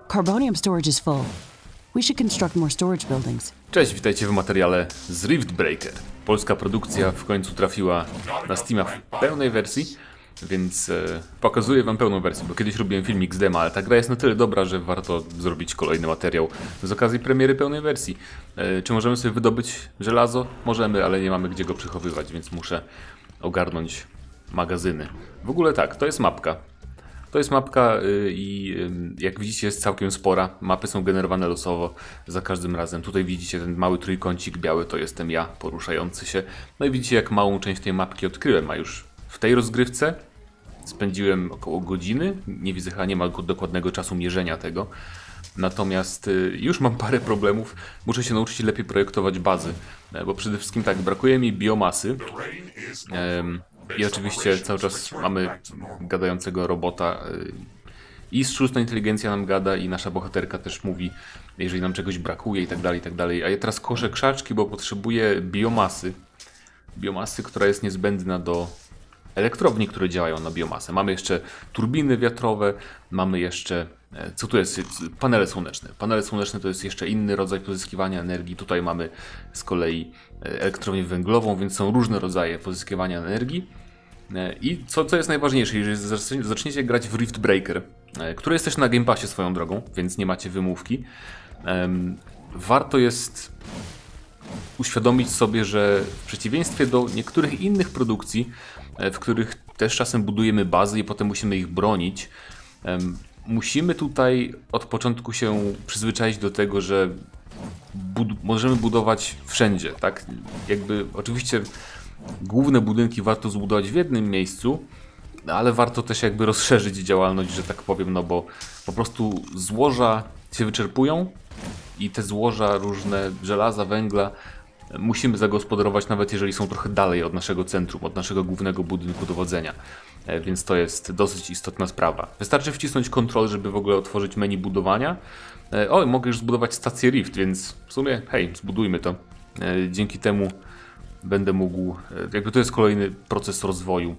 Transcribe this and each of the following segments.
Carbonium storage is full. We should construct more storage buildings. Cześć, witajcie w materiale z Rift Breaker. Polska produkcja w końcu trafiła na Steama w pełnej wersji, więc pokazuję wam pełną wersję, bo kiedyś robiłem filmik z dema, ale ta gra jest na tyle dobra, że warto zrobić kolejny materiał z okazji premiery pełnej wersji. Czy możemy sobie wydobyć żelazo? Możemy, ale nie mamy gdzie go przechowywać, więc muszę ogarnąć magazyny. W ogóle tak, to jest mapka. To jest mapka i jak widzicie jest całkiem spora. Mapy są generowane losowo za każdym razem. Tutaj widzicie ten mały trójkącik biały, to jestem ja poruszający się. No i widzicie jak małą część tej mapki odkryłem, a już w tej rozgrywce spędziłem około godziny. Nie widzę, chyba nie ma dokładnego czasu mierzenia tego. Natomiast już mam parę problemów. Muszę się nauczyć lepiej projektować bazy, bo przede wszystkim tak, brakuje mi biomasy. I oczywiście cały czas mamy gadającego robota i sztuczna inteligencja nam gada i nasza bohaterka też mówi, jeżeli nam czegoś brakuje i tak dalej, i tak dalej. A ja teraz koszę krzaczki, bo potrzebuję biomasy. Biomasy, która jest niezbędna do elektrowni, które działają na biomasę. Mamy jeszcze turbiny wiatrowe, mamy jeszcze, co tu jest? Panele słoneczne. Panele słoneczne to jest jeszcze inny rodzaj pozyskiwania energii. Tutaj mamy z kolei elektrownię węglową, więc są różne rodzaje pozyskiwania energii. I co jest najważniejsze, jeżeli zaczniecie grać w Rift Breaker, który jest też na Game Passie swoją drogą, więc nie macie wymówki, warto jest uświadomić sobie, że w przeciwieństwie do niektórych innych produkcji, w których też czasem budujemy bazy i potem musimy ich bronić, musimy tutaj od początku się przyzwyczaić do tego, że możemy budować wszędzie, tak? Jakby oczywiście główne budynki warto zbudować w jednym miejscu, ale warto też jakby rozszerzyć działalność, że tak powiem, no bo po prostu złoża się wyczerpują i te złoża różne żelaza, węgla musimy zagospodarować, nawet jeżeli są trochę dalej od naszego centrum, od naszego głównego budynku dowodzenia. Więc to jest dosyć istotna sprawa. Wystarczy wcisnąć Ctrl, żeby w ogóle otworzyć menu budowania. O, mogę już zbudować stację Rift, więc w sumie, hej, zbudujmy to. Dzięki temu będę mógł, jakby to jest kolejny proces rozwoju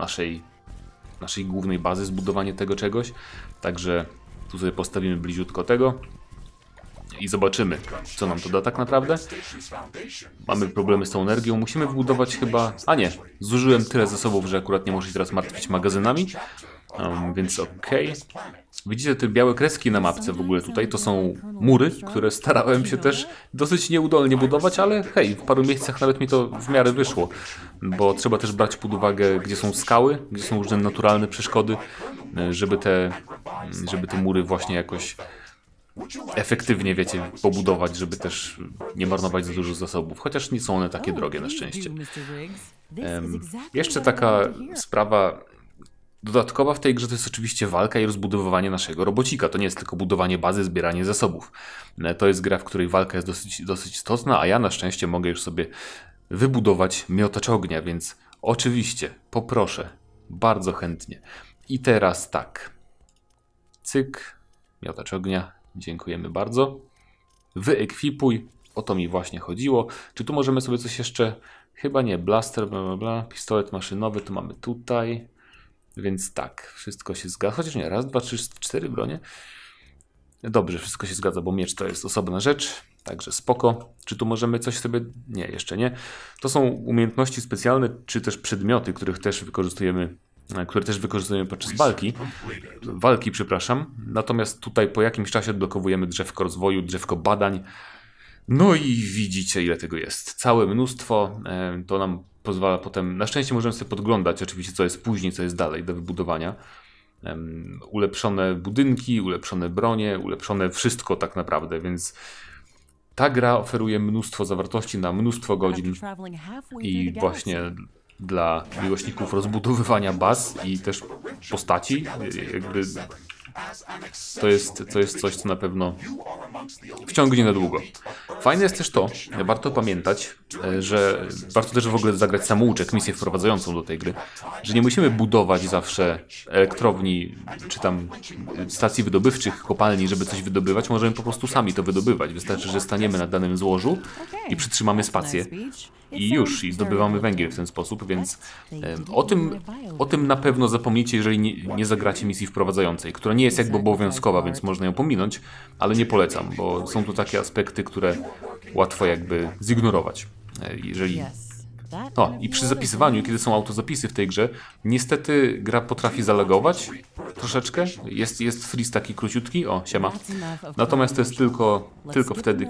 naszej głównej bazy, zbudowanie tego czegoś. Także tu sobie postawimy bliziutko tego i zobaczymy, co nam to da tak naprawdę. Mamy problemy z tą energią, musimy wbudować chyba... A nie, zużyłem tyle zasobów, że akurat nie muszę się teraz martwić magazynami. Więc okej. Widzicie te białe kreski na mapce w ogóle tutaj? To są mury, które starałem się też dosyć nieudolnie budować, ale hej, w paru miejscach nawet mi to w miarę wyszło. Bo trzeba też brać pod uwagę, gdzie są skały, gdzie są różne naturalne przeszkody, żeby te mury właśnie jakoś efektywnie, wiecie, pobudować, żeby też nie marnować za dużo zasobów, chociaż nie są one takie drogie na szczęście. Jeszcze taka sprawa dodatkowa w tej grze to jest oczywiście walka i rozbudowywanie naszego robocika. To nie jest tylko budowanie bazy, zbieranie zasobów. To jest gra, w której walka jest dosyć istotna, a ja na szczęście mogę już sobie wybudować miotacz ognia, więc oczywiście poproszę, bardzo chętnie. I teraz tak. Cyk, miotacz ognia. Dziękujemy bardzo. Wyekwipuj. O to mi właśnie chodziło. Czy tu możemy sobie coś jeszcze? Chyba nie. Blaster, bla bla bla. Pistolet maszynowy to mamy tutaj. Więc tak, wszystko się zgadza. Chociaż nie, raz, dwa, trzy, cztery bronie. Dobrze, wszystko się zgadza, bo miecz to jest osobna rzecz. Także spoko. Czy tu możemy coś sobie... Nie, jeszcze nie. To są umiejętności specjalne, czy też przedmioty, które też wykorzystujemy podczas walki, przepraszam. Natomiast tutaj po jakimś czasie odblokowujemy drzewko rozwoju, drzewko badań. No i widzicie, ile tego jest. Całe mnóstwo. To nam pozwala potem... Na szczęście możemy sobie podglądać oczywiście, co jest później, co jest dalej do wybudowania. Ulepszone budynki, ulepszone bronie, ulepszone wszystko tak naprawdę, więc ta gra oferuje mnóstwo zawartości na mnóstwo godzin i właśnie dla miłośników rozbudowywania baz i też postaci, jakby to jest coś, co na pewno wciągnie na długo. Fajne jest też to, warto pamiętać, że warto też w ogóle zagrać samouczek, misję wprowadzającą do tej gry, że nie musimy budować zawsze elektrowni, czy tam stacji wydobywczych, kopalni, żeby coś wydobywać, możemy po prostu sami to wydobywać. Wystarczy, że staniemy na danym złożu i przytrzymamy spację i zdobywamy węgiel w ten sposób, więc o tym na pewno zapomnijcie, jeżeli nie zagracie misji wprowadzającej, która nie jest jakby obowiązkowa, więc można ją pominąć, ale nie polecam, bo są tu takie aspekty, które łatwo jakby zignorować. Jeżeli... O, i przy zapisywaniu, kiedy są autozapisy w tej grze, niestety gra potrafi zalagować troszeczkę. Jest freeze taki króciutki, o, siema. Natomiast to jest tylko wtedy,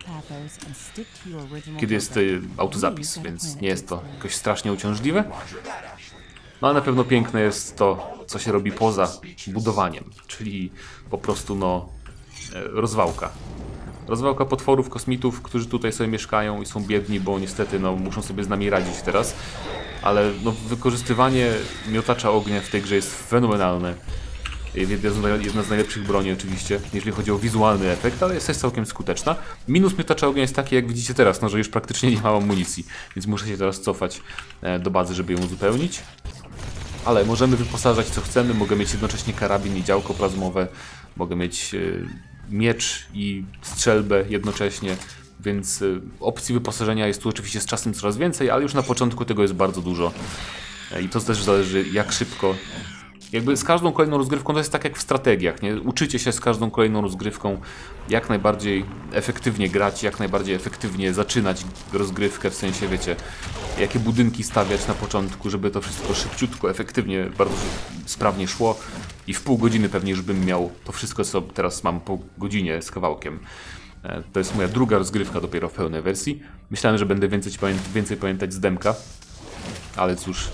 kiedy jest autozapis, więc nie jest to jakoś strasznie uciążliwe. No ale na pewno piękne jest to, co się robi poza budowaniem, czyli po prostu no rozwałka. Rozwałka potworów, kosmitów, którzy tutaj sobie mieszkają i są biedni, bo niestety no, muszą sobie z nami radzić teraz. Ale no, wykorzystywanie miotacza ognia w tej grze jest fenomenalne. Jedna z najlepszych broni oczywiście, jeżeli chodzi o wizualny efekt, ale jest całkiem skuteczna. Minus miotacza ognia jest taki, jak widzicie teraz, no, że już praktycznie nie mam amunicji, więc muszę się teraz cofać do bazy, żeby ją uzupełnić. Ale możemy wyposażać co chcemy, mogę mieć jednocześnie karabin i działko plazmowe, mogę mieć miecz i strzelbę jednocześnie, więc opcji wyposażenia jest tu oczywiście z czasem coraz więcej, ale już na początku tego jest bardzo dużo. I to też zależy, jak szybko. Jakby z każdą kolejną rozgrywką to jest tak jak w strategiach, nie? Uczycie się z każdą kolejną rozgrywką jak najbardziej efektywnie grać, jak najbardziej efektywnie zaczynać rozgrywkę, w sensie wiecie, jakie budynki stawiać na początku, żeby to wszystko szybciutko, efektywnie, bardzo sprawnie szło i w pół godziny pewnie już bym miał to wszystko, co teraz mam po godzinie z kawałkiem. To jest moja druga rozgrywka dopiero w pełnej wersji. Myślałem, że będę więcej pamiętać z demka, ale cóż.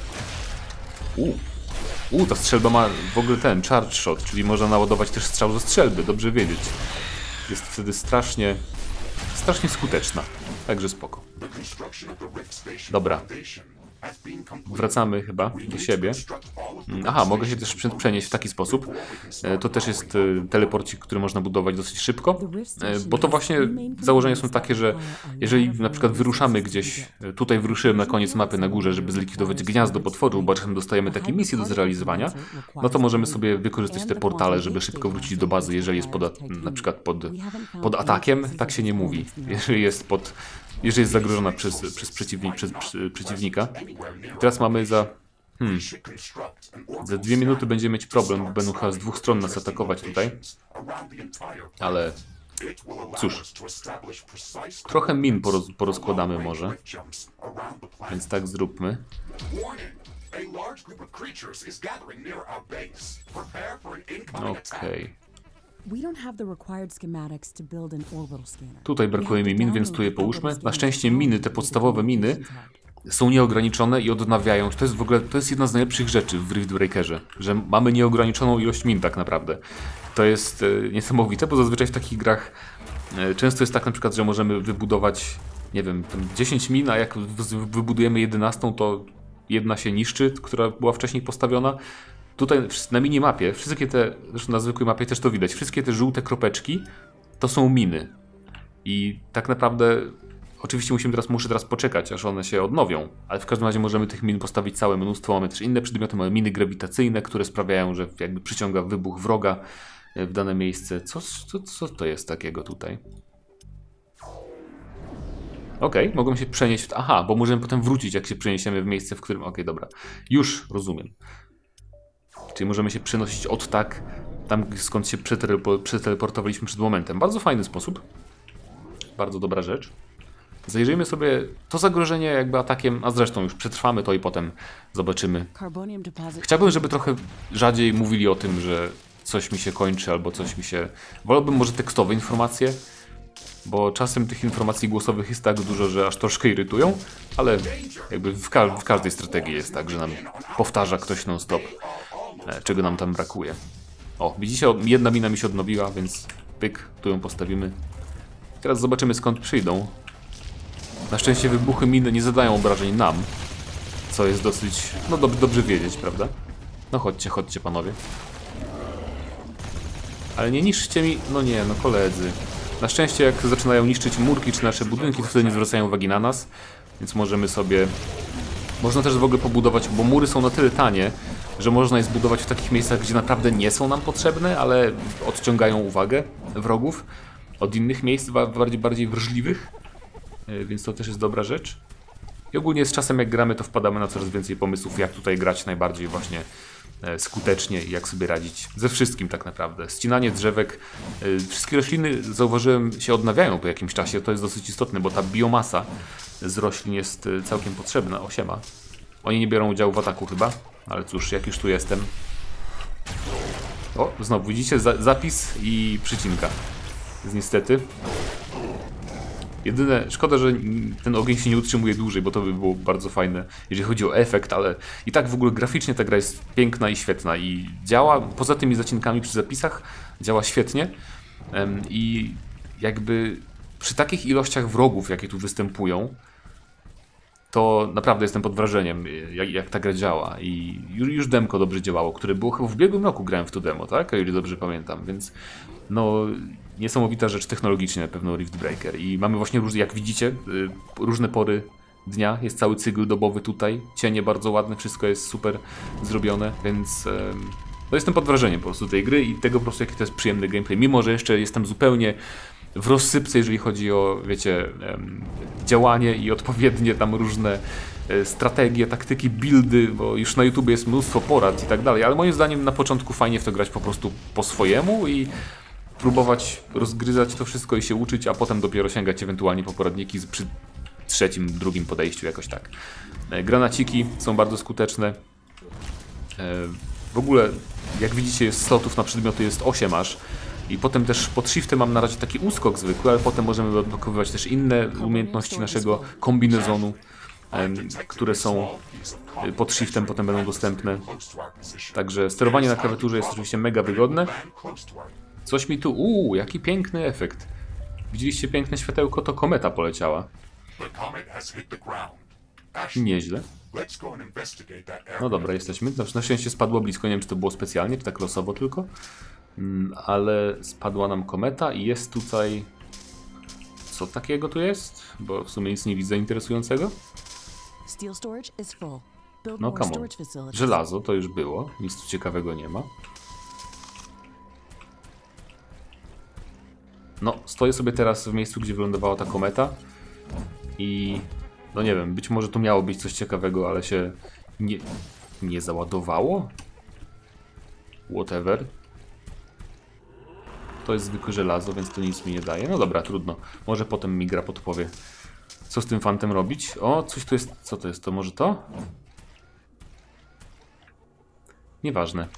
Ta strzelba ma w ogóle ten charge shot, czyli można naładować też strzał ze strzelby, dobrze wiedzieć. Jest wtedy strasznie skuteczna, także spoko. Dobra. Wracamy chyba do siebie. Aha, mogę się też przenieść w taki sposób. To też jest teleporcik, który można budować dosyć szybko, bo to właśnie założenia są takie, że jeżeli na przykład wyruszamy gdzieś, tutaj wyruszyłem na koniec mapy na górze, żeby zlikwidować gniazdo potworu, bo czasem dostajemy takie misje do zrealizowania, no to możemy sobie wykorzystać te portale, żeby szybko wrócić do bazy, jeżeli jest na przykład pod atakiem, tak się nie mówi. Jeżeli jest zagrożona przez przeciwnika. Teraz mamy za 2 minuty będziemy mieć problem, bo będą chyba z dwóch stron nas atakować tutaj. Ale cóż, trochę min porozkładamy może. Więc tak zróbmy. Okej. Tutaj brakuje mi min, więc tu je połóżmy. Na szczęście miny, te podstawowe miny są nieograniczone i odnawiają. To jest w ogóle, to jest jedna z najlepszych rzeczy w Rift Breakerze, że mamy nieograniczoną ilość min tak naprawdę. To jest niesamowite, bo zazwyczaj w takich grach często jest tak na przykład, że możemy wybudować, nie wiem, 10 min, a jak wybudujemy 11, to jedna się niszczy, która była wcześniej postawiona. Tutaj na minimapie, wszystkie te, zresztą na zwykłej mapie też to widać, wszystkie te żółte kropeczki to są miny. I tak naprawdę, oczywiście muszę teraz poczekać, aż one się odnowią, ale w każdym razie możemy tych min postawić całe mnóstwo. Mamy też inne przedmioty, mamy miny grawitacyjne, które sprawiają, że jakby przyciąga wybuch wroga w dane miejsce. Co to jest takiego tutaj? Okej, mogą się przenieść. Aha, bo możemy potem wrócić, jak się przeniesiemy w miejsce, w którym. Okej, dobra. Już rozumiem. Czyli możemy się przenosić tam skąd się przeteleportowaliśmy przed momentem. Bardzo fajny sposób. Bardzo dobra rzecz. Zajrzyjmy sobie to zagrożenie jakby atakiem, a zresztą już przetrwamy to i potem zobaczymy. Chciałbym, żeby trochę rzadziej mówili o tym, że coś mi się kończy albo coś mi się... Wolałbym może tekstowe informacje, bo czasem tych informacji głosowych jest tak dużo, że aż troszkę irytują, ale jakby w każdej strategii jest tak, że nam powtarza ktoś non-stop, czego nam tam brakuje. O, widzicie, jedna mina mi się odnowiła, więc pyk, tu ją postawimy. Teraz zobaczymy, skąd przyjdą. Na szczęście wybuchy miny nie zadają obrażeń nam, co jest dosyć, no dobrze wiedzieć, prawda? No chodźcie panowie. Ale nie niszczcie mi, no nie, no koledzy. Na szczęście jak zaczynają niszczyć murki czy nasze budynki, to wtedy nie zwracają uwagi na nas, więc możemy sobie... Można też w ogóle pobudować, bo mury są na tyle tanie, że można je zbudować w takich miejscach, gdzie naprawdę nie są nam potrzebne, ale odciągają uwagę wrogów od innych miejsc, bardziej wrażliwych, więc to też jest dobra rzecz. I ogólnie z czasem jak gramy, to wpadamy na coraz więcej pomysłów, jak tutaj grać najbardziej właśnie skutecznie i jak sobie radzić ze wszystkim tak naprawdę. Ścinanie drzewek, wszystkie rośliny, zauważyłem, się odnawiają po jakimś czasie, to jest dosyć istotne, bo ta biomasa z roślin jest całkiem potrzebna. Siema. Oni nie biorą udziału w ataku chyba, ale cóż, jak już tu jestem. O, znowu widzicie, zapis i przycinka. Jest niestety. Jedyne, szkoda, że ten ogień się nie utrzymuje dłużej, bo to by było bardzo fajne, jeżeli chodzi o efekt, ale i tak w ogóle graficznie ta gra jest piękna i świetna i działa, poza tymi zacinkami przy zapisach, działa świetnie i jakby przy takich ilościach wrogów, jakie tu występują, to naprawdę jestem pod wrażeniem, jak ta gra działa i już demko dobrze działało, które było chyba w ubiegłym roku grałem w to demo, tak? O ile dobrze pamiętam, więc no niesamowita rzecz technologicznie na pewno Rift Breaker i mamy właśnie, jak widzicie, różne pory dnia, jest cały cykl dobowy tutaj, cienie bardzo ładne, wszystko jest super zrobione, więc no jestem pod wrażeniem po prostu tej gry i tego po prostu, jaki to jest przyjemny gameplay, mimo że jeszcze jestem zupełnie w rozsypce, jeżeli chodzi o, wiecie, działanie i odpowiednie tam różne strategie, taktyki, buildy, bo już na YouTube jest mnóstwo porad i tak dalej, ale moim zdaniem na początku fajnie w to grać po prostu po swojemu i próbować rozgryzać to wszystko i się uczyć, a potem dopiero sięgać ewentualnie po poradniki przy trzecim, drugim podejściu, jakoś tak. Granaciki są bardzo skuteczne. W ogóle, jak widzicie, jest slotów na przedmioty, jest 8 aż. I potem też pod shiftem mam na razie taki uskok zwykły, ale potem możemy odblokowywać też inne umiejętności naszego kombinezonu, które są pod shiftem, potem będą dostępne. Także sterowanie na klawiaturze jest oczywiście mega wygodne. Coś mi tu... jaki piękny efekt. Widzieliście piękne światełko? To kometa poleciała. Nieźle. No dobra, jesteśmy. Na szczęście spadło blisko, nie wiem czy to było specjalnie, czy tak losowo tylko. Ale spadła nam kometa i jest tutaj... Co takiego tu jest? Bo w sumie nic nie widzę interesującego. No come on. Żelazo to już było, nic tu ciekawego nie ma. No, stoję sobie teraz w miejscu, gdzie wylądowała ta kometa i no nie wiem, być może tu miało być coś ciekawego, ale się nie załadowało? Whatever. To jest zwykłe żelazo, więc to nic mi nie daje. No dobra, trudno. Może potem mi gra podpowie, co z tym fantem robić. O, coś tu jest. Co to jest? To może to? Nieważne.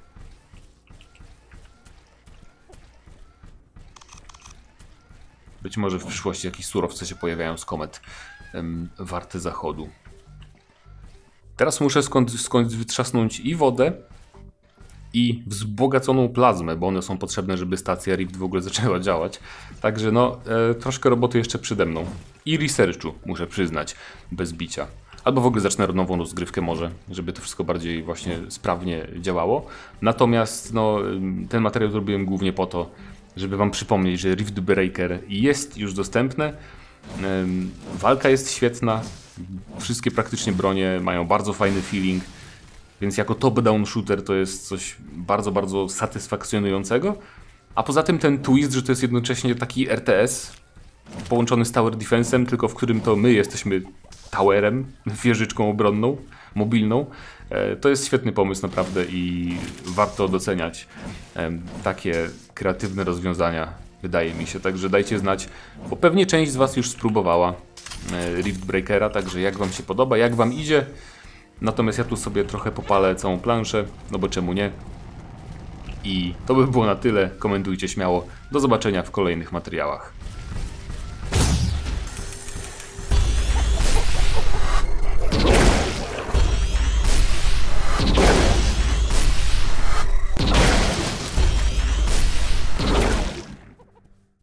Być może w przyszłości jakieś surowce się pojawiają z komet warte zachodu. Teraz muszę skądś wytrzasnąć i wodę, i wzbogaconą plazmę, bo one są potrzebne, żeby stacja Rift w ogóle zaczęła działać. Także no, troszkę roboty jeszcze przede mną. I researchu, muszę przyznać, bez bicia. Albo w ogóle zacznę nową rozgrywkę może, żeby to wszystko bardziej właśnie sprawnie działało. Natomiast no, ten materiał zrobiłem głównie po to, żeby wam przypomnieć, że Rift Breaker jest już dostępne. Walka jest świetna. Wszystkie praktycznie bronie mają bardzo fajny feeling. Więc jako top-down shooter to jest coś bardzo, bardzo satysfakcjonującego. A poza tym ten twist, że to jest jednocześnie taki RTS połączony z Tower Defense'em, tylko w którym to my jesteśmy towerem, wieżyczką obronną, mobilną. To jest świetny pomysł naprawdę i warto doceniać takie kreatywne rozwiązania, wydaje mi się. Także dajcie znać, bo pewnie część z was już spróbowała Rift Breakera, także jak wam się podoba, jak wam idzie. Natomiast ja tu sobie trochę popalę całą planszę, no bo czemu nie? I to by było na tyle. Komentujcie śmiało. Do zobaczenia w kolejnych materiałach.